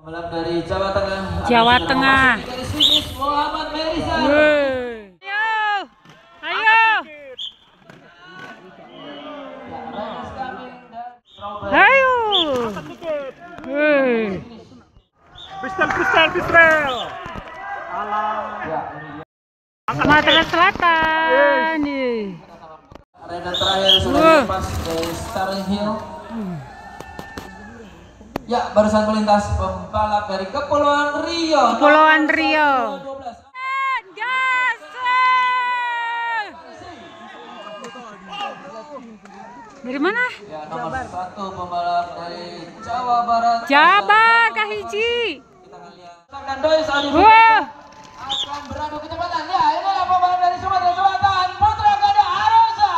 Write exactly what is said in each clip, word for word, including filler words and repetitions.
Pembalap dari Jawa Tengah. Jawa Tengah. Dari finish Muhammad Merisa. Ayo, ayo. Ayo. Pistol, pistol, pistol. Sumatera Selatan. Arena terakhir sudah lepas dari Starling Hill. Ya, barusan melintas pembalap dari Kepulauan Rio. Kepulauan Rio. Dari mana? Ya, nomor satu pembalap dari Jawa Barat. Jabar Kahiji. Kita akan lihat. Dan Dois Audi Wah. akan beradu kecepatan. Ya, inilah pembalap dari Sumatera Selatan, Putra Kada Arosa.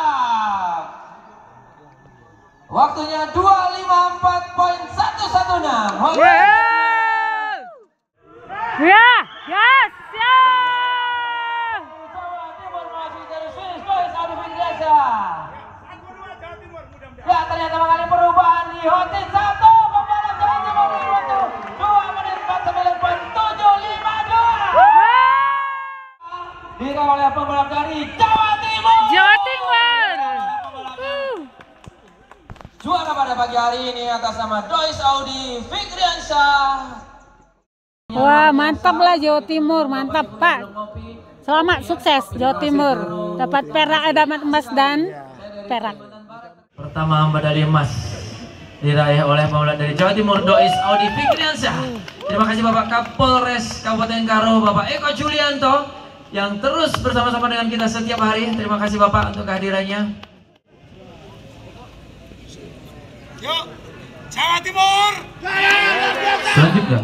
Waktunya dua lima empat koma satu satu enam. Ya, yes, ya. Jawa Timur masih dari finish Dois Audi Fitriansyah. Ya, ternyata mengalami perubahan di Hotin satu pembalap Jawa Timur di waktu dua menit empat puluh sembilan koma tujuh lima dua. Dikawal oleh pembalap dari Jawa Timur. Jawa Timur. Uh. Juara pada pagi hari ini atas nama Dois Audi Fitriansyah. Wah, mantap lah Jawa Timur, mantap Pak. Selamat sukses Jawa Timur. Dapat perak, dapat emas dan perak. Pertama medali emas diraih oleh pembalap dari Jawa Timur Dois Audi Fitriansyah. Terima kasih Bapak Kapolres Kabupaten Karo, Bapak Eko Julianto yang terus bersama-sama dengan kita setiap hari. Terima kasih Bapak untuk kehadirannya. Yuk, Jawa Timur. Selanjutnya.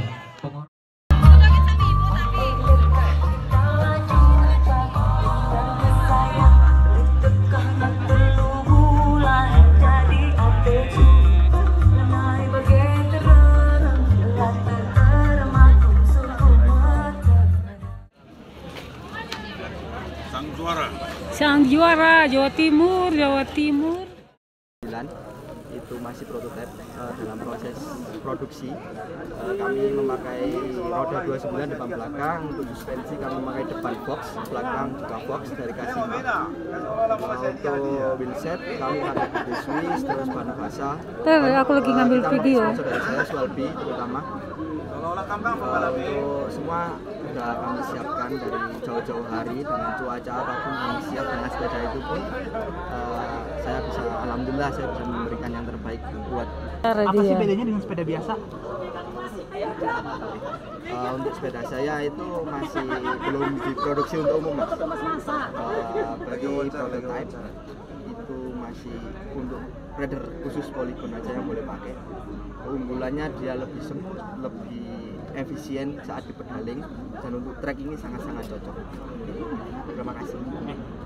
Sang juara. Sang juara Jawa Timur, Jawa Timur. Itu masih prototipe, uh, dalam proses produksi. Uh, kami memakai roda dua puluh sembilan depan belakang, untuk suspensi kami memakai depan box, belakang juga box dari Kasima. Uh, untuk wheelset kami pakai Swiss, terus ban basah. Ntar aku lagi ngambil uh, video. Saudara saya Swalbi terutama. Uh, untuk semua sudah kami siapkan dari jauh-jauh hari, dengan cuaca apapun kami siap, dengan sepeda itu pun uh, saya bisa, alhamdulillah saya bisa memberikan yang terbaik buat. Apa sih bedanya dengan sepeda biasa? Uh, untuk sepeda saya itu masih belum diproduksi untuk umum, Mas. Uh, bagi prototype itu masih untuk rider khusus Polygon aja yang boleh pakai. Keunggulannya dia lebih semut, lebih efisien saat dipedaling, dan untuk trek ini sangat-sangat cocok. Terima kasih.